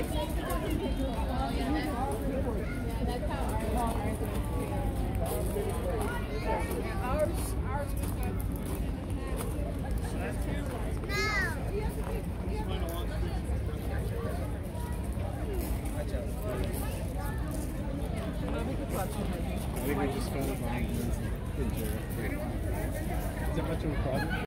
I think we just found a bomb. Is that much of a problem?